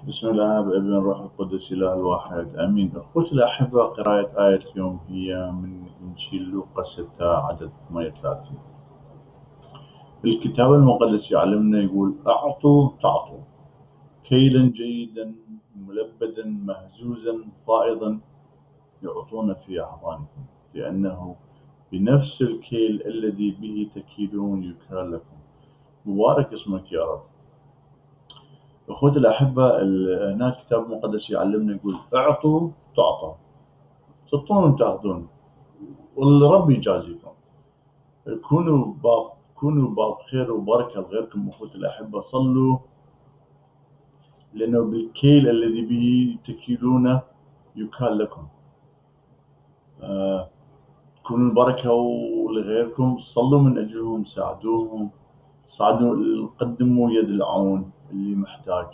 بسم الله بابن الروح القدس إله الواحد آمين. أخوتي الأحبة، قراءة آية اليوم هي من إنجيل لوقا 6 عدد 38. الكتاب المقدس يعلمنا يقول: أعطوا تعطوا، كيلا جيدا ملبدا مهزوزا فائضا يعطون في أحضانكم، لأنه بنفس الكيل الذي به تكيلون يكال لكم. مبارك اسمك يا رب. أخوتي الأحبة، هناك الكتاب المقدس يعلمنا يقول: أعطوا تعطوا، تعطون وتاخذون، والرب يجازيكم. كونوا باب خير وبركة لغيركم. أخوتي الأحبة، صلوا، لأنه بالكيل الذي به تكيلون يكال لكم. كونوا البركة لغيركم، صلوا من أجلهم، ساعدوهم، قدموا يد العون اللي محتاج.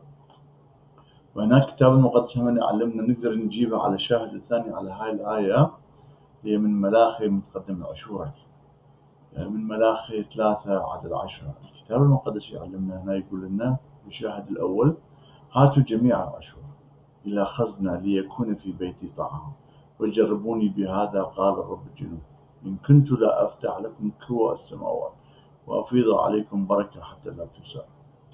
وهناك الكتاب المقدس هم يعلمنا نقدر نجيبها على شاهد الثاني على هاي الآية، هي من ملاخي متقدم عشورك، من ملاخي 3 عدد 10. الكتاب المقدس يعلمنا هنا، يقول لنا بالشاهد الأول: هاتوا جميع العشور إلى خزنة ليكون في بيتي طعام، وجربوني بهذا قال الرب الجنود، إن كنت لا أفتح لكم كوى السماوات وأفيض عليكم بركة حتى لا تسع.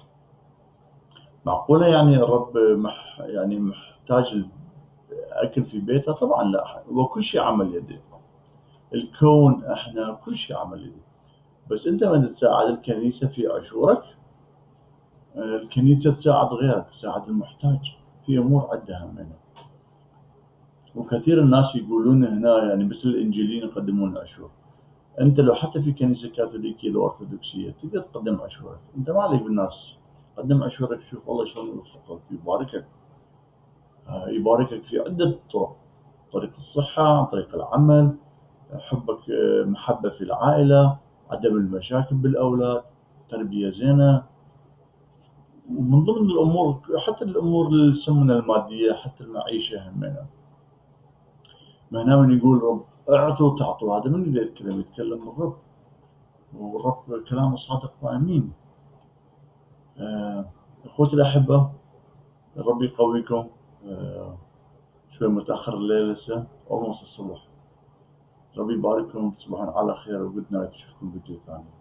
معقولة يعني الرب محتاج أكل في بيته؟ طبعا لا، هو كل شيء عمل يده، الكون احنا كل شيء عمل يده. بس انت من تساعد الكنيسة في عشورك، الكنيسة تساعد غيرك، تساعد المحتاج في أمور عدها همنا. وكثير الناس يقولون هنا يعني بس الإنجيليين يقدمون عشور. أنت لو حتى في كنيسة كاثوليكية أو أرثوذكسية تقدر تقدم عشورك، أنت ما عليك بالناس، قدم عشورك، شوف الله شلون يوفقك ويباركك. يباركك في عدة طرق: طريق الصحة، طريق العمل، حبك، محبة في العائلة، عدم المشاكل بالأولاد، تربية زينة. ومن ضمن الأمور حتى الأمور اللي يسمونها المادية، حتى المعيشة همنا. هنا من يقول رب أعطوا تعطوا، هذا من اللي يتكلم الرب، والرب كلامه صادق وأمين. أخوتي الأحبة، الرب يقويكم. شوي متأخر الليل لسه، أو الصبح. ربي يبارككم، تصبحون على خير، وجود نايت، نشوفكم فيديو ثاني.